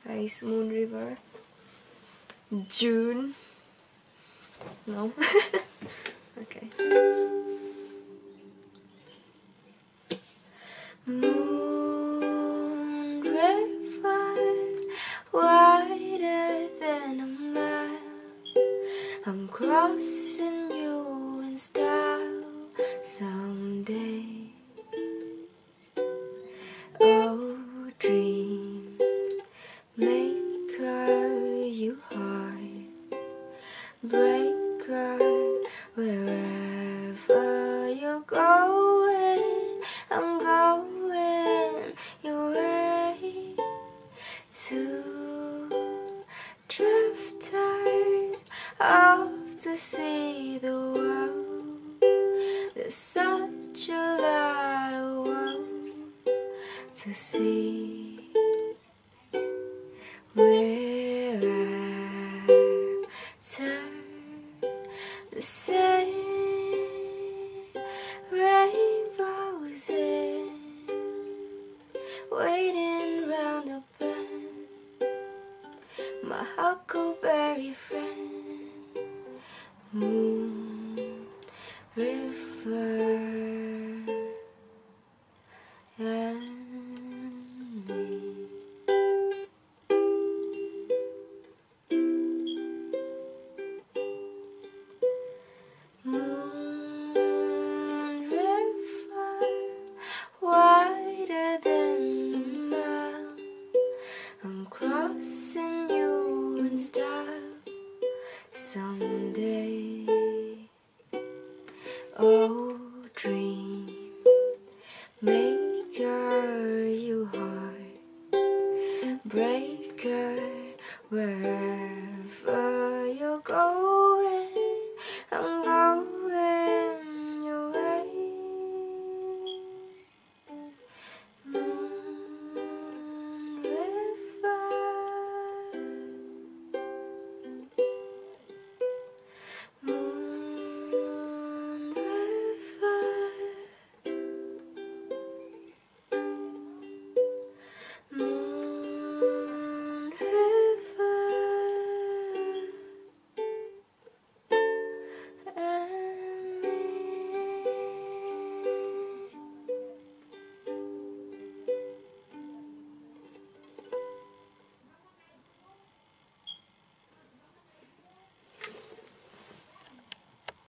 Ice Moon River. Joon. No? Okay. Moon river, wider than a mile. I'm crossing you in style someday. Oh, dream maker, you heartbreaker, wherever you're going, I'm going your way. Two drifters off to see the world. There's such a lot of world to see. Where I turn, the same rainbows in, waiting round the bend. My huckleberry friend, moon river and me. Moon river, wider than a mile. I'm crossing you in style someday. Oh, dream maker, you heartbreaker, wherever you go.